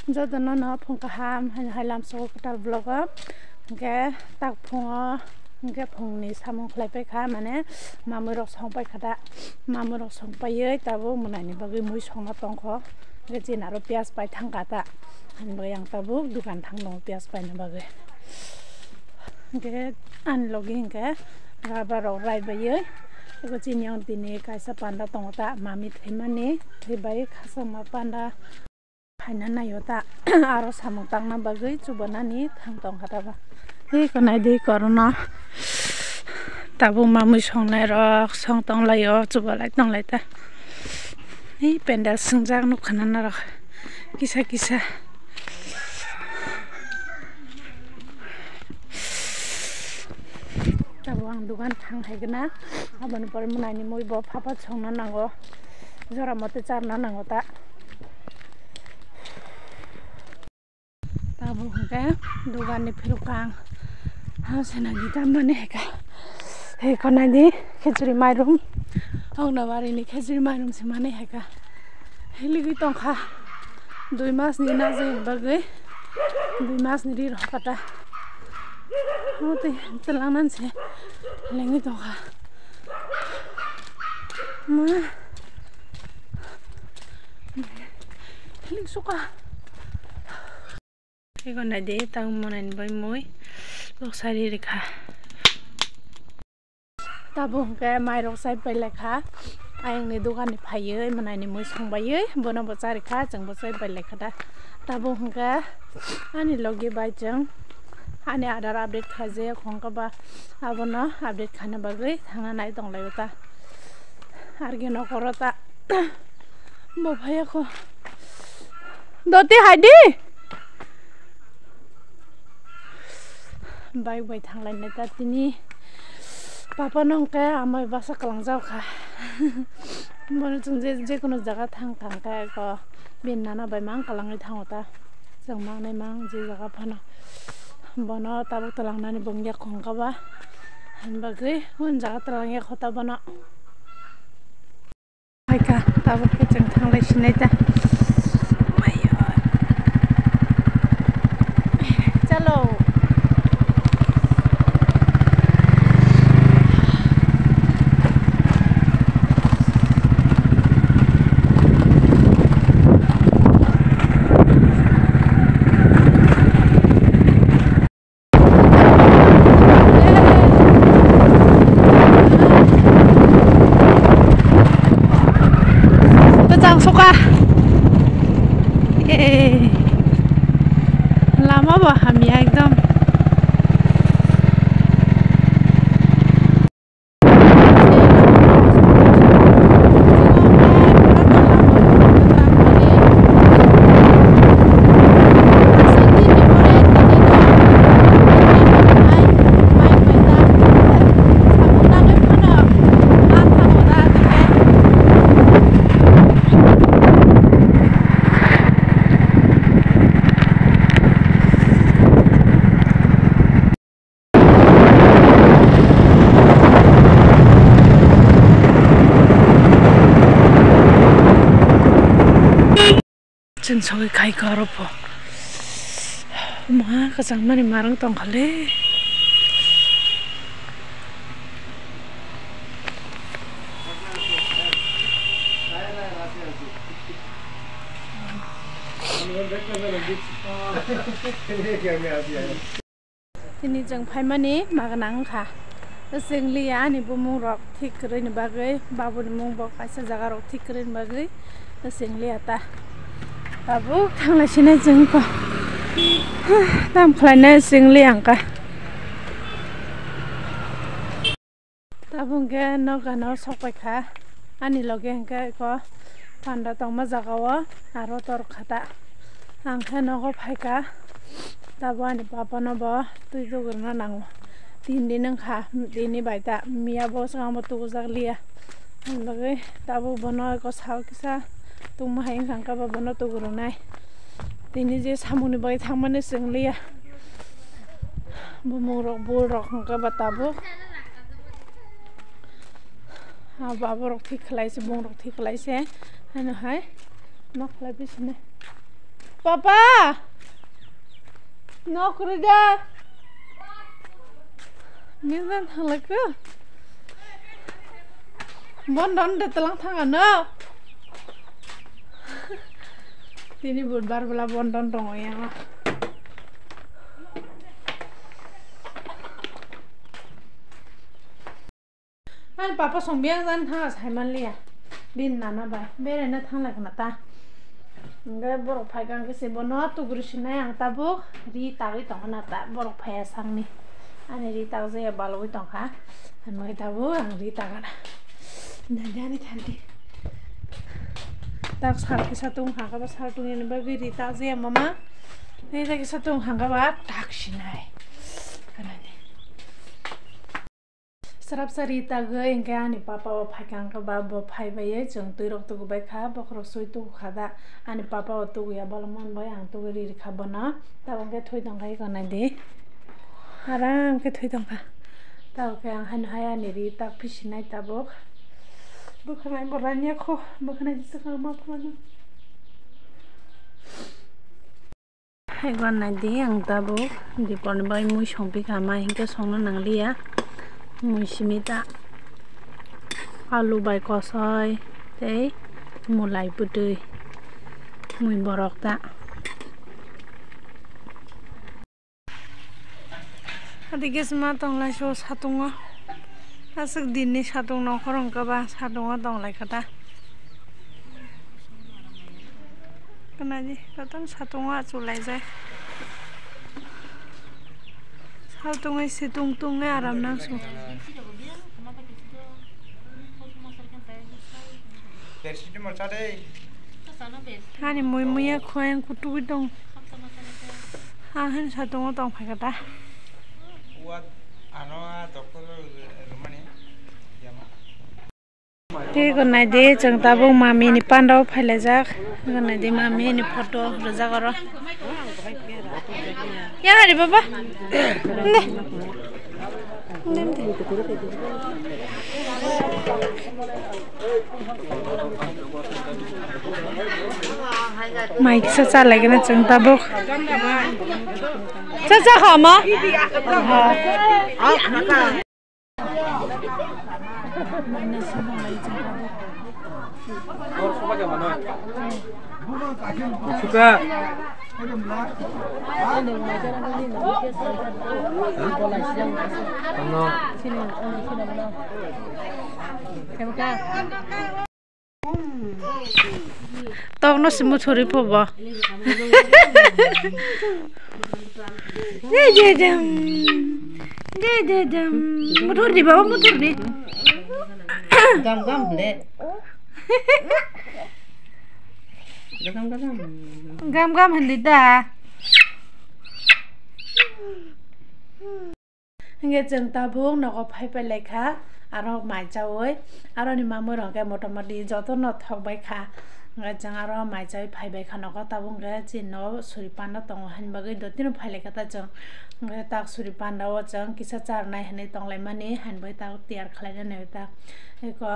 jodono no phung kaham hailam so katal vlog hingke tak phung hingke phungni samung khlaipai kha mane mamui rok songpai khada mamui rok songpai tabo munani bagui mui songna tongkho hingke jinaro pias pai thangkata hanbai yang tabo dukan thangno pias pai na bagui hingke anlogi hingke raba rok raibai ego chinyang tini kaisa panda tongota mami themani thebai khasama panda haina nayota aro samung tangna bagui chubanani thangtong khataba ei konai dei corona tabo mamui songnai rok songtong layo chubalai tonglai ta ei pendal sungjak nukhana na rok kisa kisa tabo ang dukan thang haigna aboni pore munani moi bo phapa songna nango jora mote charna nango ta tabo hingke dukan ni phirukang hasena gita mane heka he konai di khechuri mairum ongna bari ni khechuri mairum se mane heka heligi tongkha 2 mas ni na je bagui 2 mas ni ri rokata hote telangnan se lengi tongkha ma heling suka egon de tang monan bai moi lok sari rekha tabo ke mai rok sai pai lekha ayang ni dukan ni phaiye manai ni moi songbai bono bachari kha jang bachai pai lekha da tabo hingka ani logi bai jang ani adar update khaje khongka ba abono update khana bagui thanga nai tonglai ta arge no korota bo phaya kho doti haidi bai bai thanglai na ta tini papa nongke amai basa kalangjau kha bono chung je kono jaga thang ka ko bin nana bai mang kalangai thangota jang mang nai mang je jaga phana bono tabuk talangnani bongya khongka ba hanbagui hun jaga talangya khota bono haika tabuk ke jang thanglai sinai ta chalo lama bah hami ekdom chen sogi kai karo po ma kachang mani marang tong khale tini jang phaimani maganang kha singlia ni bumung rok thik krin bagai babuni mung bok kaisa jaga rok thik krin bagai singlia ta babu thangla sine jeng ko tam khlaina singlia angka tabung ge nogano sokpai kha ani loge angka ko panda tongma jagawa aro tor khata angkha nogo phaika tabani papa no ba tui do gurna nango 3 din angkha tini baita mia bo sang tu jaglia bagai tabu bono ko saw kisa tung mahai angka ba bono tu gurnai tini je samuni bai thangmane singlia bumung rok bur rok angka ba tabu बाबा रक ठीक खलाइसे बंग रक ठीक खलाइसे हानो हाय मा खलाइ बिसने Papa, no kerja. Ni kan halak ke? Bondon de telang tangan no. Ini budbar bela bondon dong yang lah. An papa sombiang kan ha Simon Lia. Bin nana bay. Bere na thang lak nata. Ngai borok phai kang ke se bono tu gurishina yang tabuk ri tawi tong nata borok phai sang ni. Ani ri taw je baloi tong ha. An mai tabu ang ri tagana. Nanjani thanti. Tak sar ke satung hangka ba satung ni ba ri taw je mama. Ni ta ke satung hangka ba tak shinai. Kanani. Sarap sarita ge engke ani papa wa phai kang ka ba bo phai ba ye jong tui rok tu bai kha bokro sui tu khada ani papa wa tu ya balman bai ang tu ri kha bana ta engke thoi dong kai kana de aram ke thoi dong kha ta ke ang han haya ni ri tak phisinai ta bok bokhanai boranya kho bokhanai jisa ka ma phana hai gon nai de ang ta bok dipon bai mui songpi ka ma hingke songna nanglia mui simita alu bai kosoi tei mulai putui mui borok ta adike sma tonglai so satungo asuk dinni satung nokorong ka ba satungo tonglai kata kanaji katang satungo achulai jai saltungai situng tungai aram nangsu hani mui muya khoyang kutu dong han satungo tong phai kata te gonai de jang tabung mami ni pandau phaile jak gonai de mami ni photo rojak aro ya hari baba ne Mike sa lagi na jang tabuk cha khama suka tong no simu chori phoba de jam motor di baba motor di gam de gam handi da nge jeng ta bung no ko phai pa lekha aro mai chawoi aro ni mamu ro ke motamati joto no thok bai kha nga jang aro mai chai phai bai kha no ko ta bung ge chin no suri pan no tong han bagai do tin phai lekha ta jang nga tak suri pan da o jang kisa char nai hane tong lai mani han bai ta tiar khlai na ne ta eko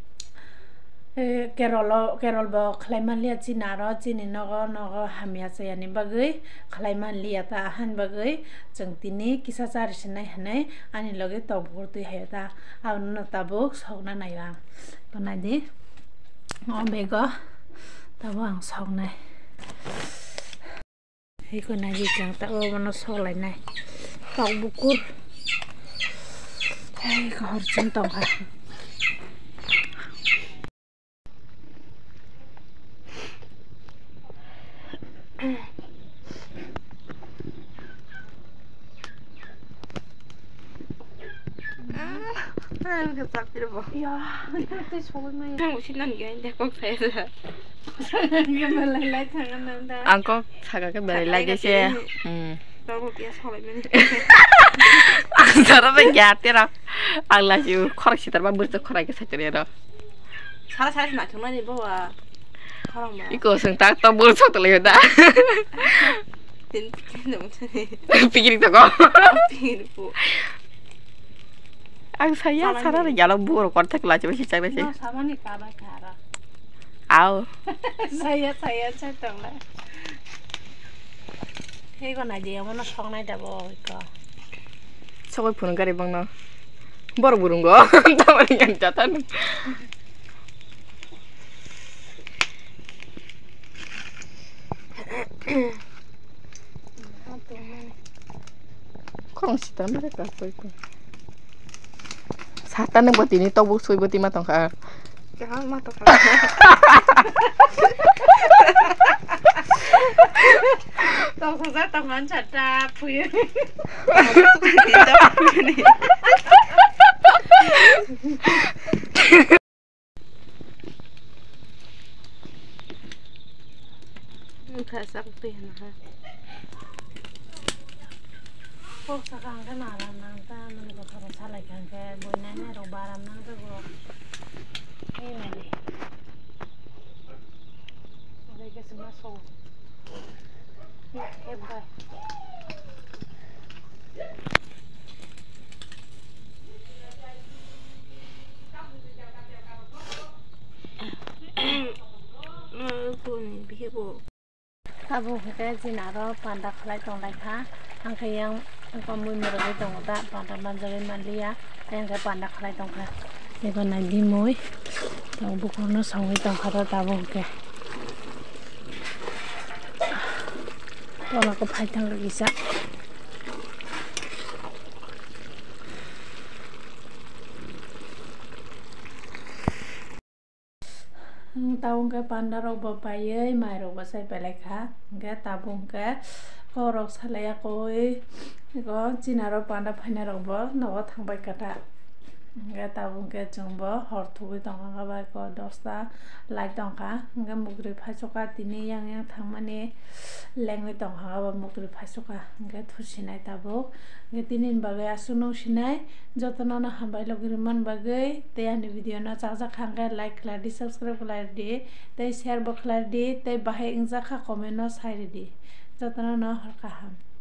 kerol bo khlaiman lia chinaro chini nogo hamia chayani bagai khlaiman lia ta han bagai changtini kisa char sinai hanai ani loge tobur tu heta awna tabuk sogna naiwa banadi o bego tabang sognai hiko naji jang ta o mano soglai nai tok bukur ai ka hor chen tong ha cái sắp chứ đâu ya tôi soal mai không xin lần cái để có thể là cái mà lại thằng anh ta anh có thằng cái bề lại cái xe đâu có kia soal mai anh sao nó bị giạt thế đâu anh là chịu khó xịt mà bứt khó cái sạch rồi đó sao sao mà chúng nó đi bao à 이거 생각 또 뭘 속들려다 pikir-pikir pikir-pikir ang saya 차라리 야랑 부어로 kontak lah coba sih sih sama nih kabar cara aw saya cetong lah Hego na dia mana song nai dabo iko. Sokoi phun gari bang no. Bor burung go. Tamani yang jatan. Korong sitar mereka apa itu? Satan yang buat ini tau busui buat ima tong ka. Jangan mata ka. Tong sa taman chata puy. Muka sakti na. Kok sakang ka naran nang ta man ko thara sala kan ke boina ne ro baram nang ka go. Ei mali. Ade ke semua so. Ya, bye. Pun bibo. Tabu ke jinaro panda khlai tong lai kha ang khayang ko mui mero ke tong da panda manjare manlia yang ke panda khlai tong kha ego na di moi tong bu kono songi tong kha tabu ke wala ko phai tang lagi sa tabung ke panda rok bapai mai rok basai pelai kha ke tabung ke ko rok salaya koi ko jinaro panda phaina rok bo no thangbai kata ke tabung ke jongbo hor thugui tongka ka bai ko 10ta lai tongka ke mugri phasoka tini yang thangmani lengui tongka ka ba mugri phasoka ke thusinai tabuk ke tinin bagai asuno sinai jotno na hambai logri man bagai te ani video na chakja khangke like khladi subscribe khladi te share bo khladi te bahai ingja kha comment no sai di jotno na har kaham